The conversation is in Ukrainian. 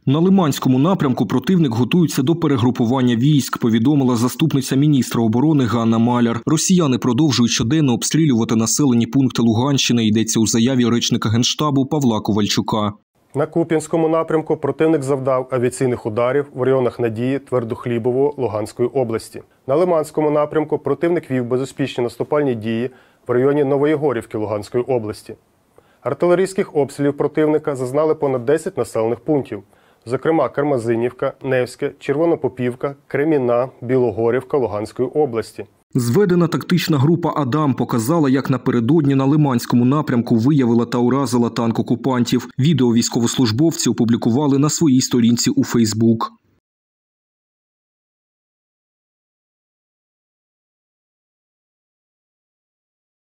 На Лиманському напрямку противник готується до перегрупування військ, повідомила заступниця міністра оборони Ганна Маляр. Росіяни продовжують щоденно обстрілювати населені пункти Луганщини, йдеться у заяві речника Генштабу Павла Ковальчука. На Куп'янському напрямку противник завдав авіаційних ударів в районах Надії, Твердохлібово, Луганської області. На Лиманському напрямку противник вів безуспішні наступальні дії в районі Новоєгорівки Луганської області. Артилерійських обстрілів противника зазнали понад 10 населених пунктів, зокрема Кармазинівка, Невське, Червонопопівка, Креміна, Білогорівка Луганської області. Зведена тактична група «Адам» показала, як напередодні на Лиманському напрямку виявила та уразила танк окупантів. Відео військовослужбовці опублікували на своїй сторінці у Фейсбук.